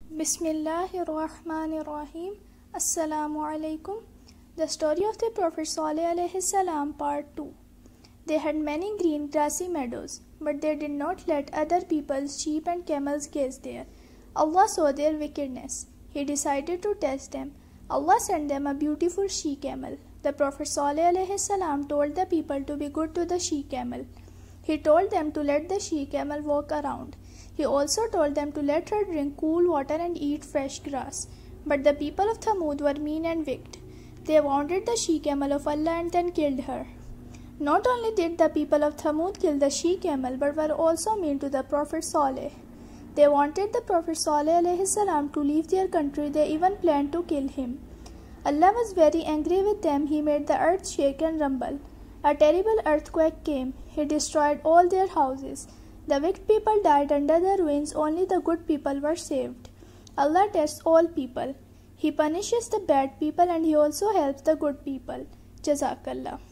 Bismillahirrahmanirrahim. Assalamu alaikum. The story of the Prophet Salih part 2. They had many green grassy meadows, but they did not let other people's sheep and camels graze there. Allah saw their wickedness. He decided to test them. Allah sent them a beautiful she-camel. The Prophet ﷺ told the people to be good to the she-camel. He told them to let the she-camel walk around. He also told them to let her drink cool water and eat fresh grass. But the people of Thamud were mean and wicked. They wounded the she-camel of Allah and then killed her. Not only did the people of Thamud kill the she-camel, but were also mean to the Prophet Salih. They wanted the Prophet ﷺ to leave their country. They even planned to kill him. Allah was very angry with them. He made the earth shake and rumble. A terrible earthquake came. He destroyed all their houses. The wicked people died under the ruins. Only the good people were saved. Allah tests all people. He punishes the bad people and He also helps the good people. JazakAllah.